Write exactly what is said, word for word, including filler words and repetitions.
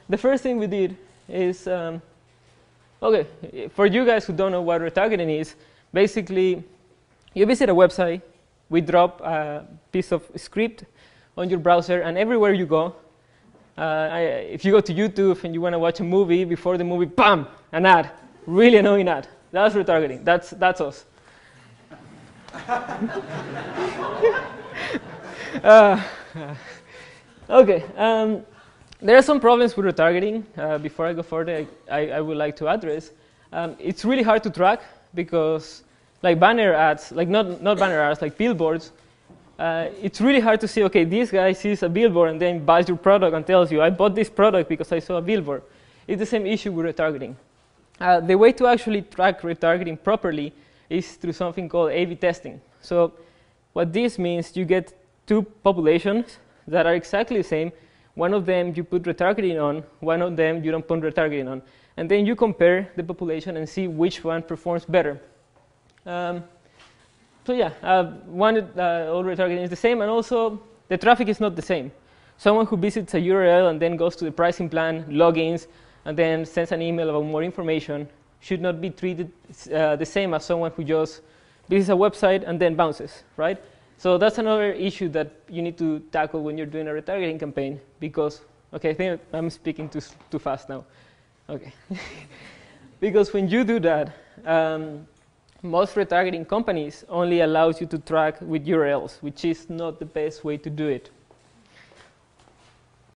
the first thing we did is, um, okay, for you guys who don't know what retargeting is, basically, you visit a website, we drop a piece of script on your browser, and everywhere you go, uh, I, if you go to YouTube and you want to watch a movie, before the movie, bam, an ad, really annoying ad. That's retargeting. That's that's us. uh, okay. Um, there are some problems with retargeting. Uh, before I go further, I, I would like to address. Um, it's really hard to track because, like banner ads, like not not banner ads, like billboards. Uh, it's really hard to see, okay, this guy sees a billboard and then buys your product and tells you, I bought this product because I saw a billboard. It's the same issue with retargeting. Uh, the way to actually track retargeting properly is through something called A B testing. So what this means, you get two populations that are exactly the same. One of them you put retargeting on, one of them you don't put retargeting on. And then you compare the population and see which one performs better. Um, So yeah, uh, one, uh, all retargeting is the same, and also the traffic is not the same. Someone who visits a U R L and then goes to the pricing plan, logins, and then sends an email about more information should not be treated uh, the same as someone who just visits a website and then bounces, right? So that's another issue that you need to tackle when you're doing a retargeting campaign, because, okay, I think I'm speaking too, too fast now. Okay. Because when you do that, um, most retargeting companies only allows you to track with U R Ls, which is not the best way to do it.